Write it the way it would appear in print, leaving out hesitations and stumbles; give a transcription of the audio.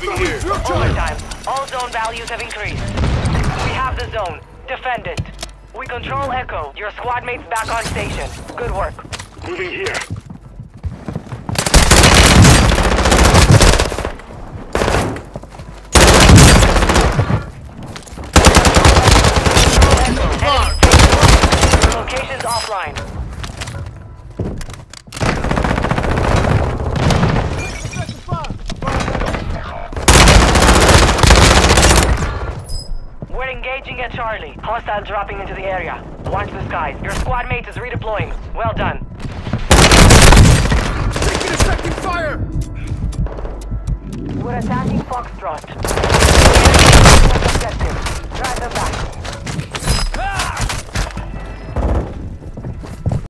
Moving here. Overtime. All zone values have increased. We have the zone. Defend it. We control Echo. Your squad mates back on station. Good work. Moving here. Your location's offline. We're engaging at Charlie. Hostiles dropping into the area. Watch the skies. Your squad mate is redeploying. Well done. Taking effective fire! We're attacking Foxtrot. Objective. Drive them back.